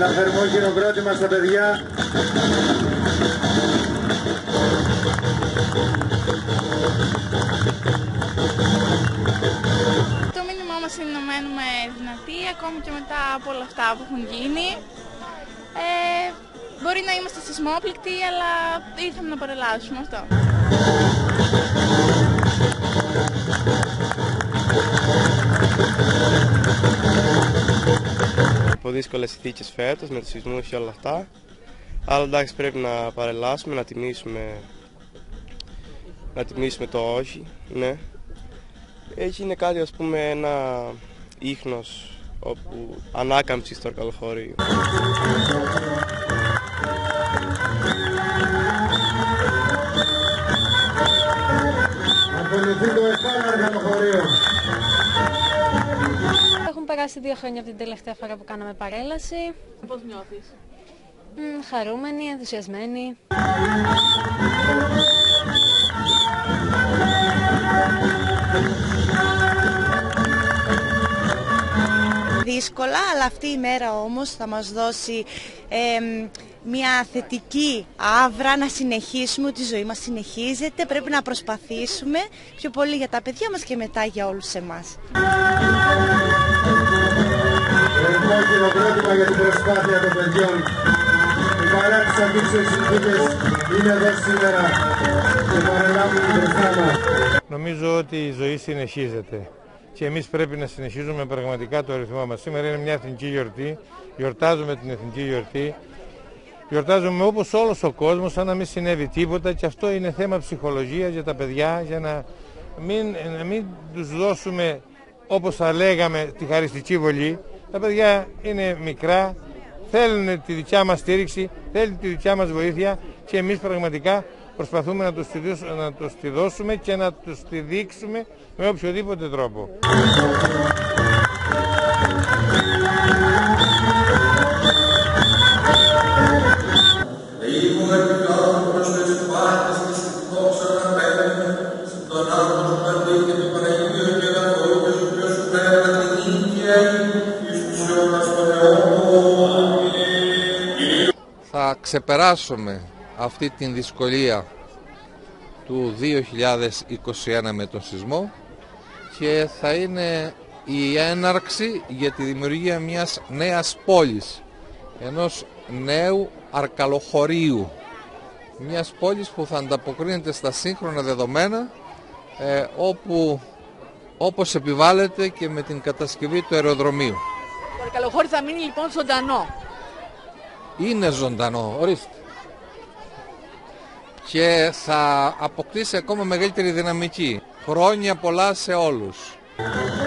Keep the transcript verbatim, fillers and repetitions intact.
Ένα θερμό χειροκρότημα στα παιδιά. Το μήνυμά μας είναι να μένουμε δυνατοί, ακόμη και μετά από όλα αυτά που έχουν γίνει. Ε, μπορεί να είμαστε σεισμόπληκτοι, αλλά ήρθαμε να παρελάσουμε αυτό. Από δύσκολες συνθήκες φέτος με τους σεισμούς και όλα αυτά, αλλά εντάξει, πρέπει να παρελάσουμε, να τιμήσουμε, να τιμήσουμε το όχι, ναι. Έχει είναι κάτι, ας πούμε, ένα ίχνος όπου ανάκαμψη στο Αρκαλοχωρίο. Ακολουθεί το επάνω Αρκαλοχωρίο. Έχουν περάσει δύο χρόνια από την τελευταία φορά που κάναμε παρέλαση. Πώς νιώθεις? Μ, χαρούμενοι, ενθουσιασμένοι. Δύσκολα, αλλά αυτή η μέρα όμως θα μας δώσει ε, μια θετική άβρα να συνεχίσουμε, ότι η ζωή μας συνεχίζεται, πρέπει να προσπαθήσουμε πιο πολύ για τα παιδιά μας και μετά για όλους εμάς. Θερμό χειροκρότημα για την προσπάθεια των παιδιών. Οι παρά τις αντίξεως συνθήκες είναι εδώ σήμερα και παρελάβουν μπροστά μας. Νομίζω ότι η ζωή συνεχίζεται και εμείς πρέπει να συνεχίζουμε πραγματικά το ρυθμό μας. Σήμερα είναι μια εθνική γιορτή, γιορτάζουμε την εθνική γιορτή, γιορτάζουμε όπως όλος ο κόσμος, σαν να μην συνέβη τίποτα, και αυτό είναι θέμα ψυχολογίας για τα παιδιά, για να μην, να μην τους δώσουμε, όπως θα λέγαμε, τη χαριστική βολή. Τα παιδιά είναι μικρά, θέλουν τη δικιά μας στήριξη, θέλουν τη δικιά μας βοήθεια και εμείς πραγματικά προσπαθούμε να τους, να τους τη δώσουμε και να τους τη δείξουμε με οποιοδήποτε τρόπο. Θα ξεπεράσουμε αυτή την δυσκολία του δύο χιλιάδες είκοσι ένα με τον σεισμό και θα είναι η έναρξη για τη δημιουργία μιας νέας πόλης, ενός νέου Αρκαλοχωρίου, μιας πόλης που θα ανταποκρίνεται στα σύγχρονα δεδομένα, ε, όπου, όπως επιβάλλεται και με την κατασκευή του αεροδρομίου. Το Αρκαλοχώρι θα μείνει λοιπόν ζωντανό. Είναι ζωντανό, ορίστε. Και θα αποκτήσει ακόμα μεγαλύτερη δυναμική. Χρόνια πολλά σε όλους.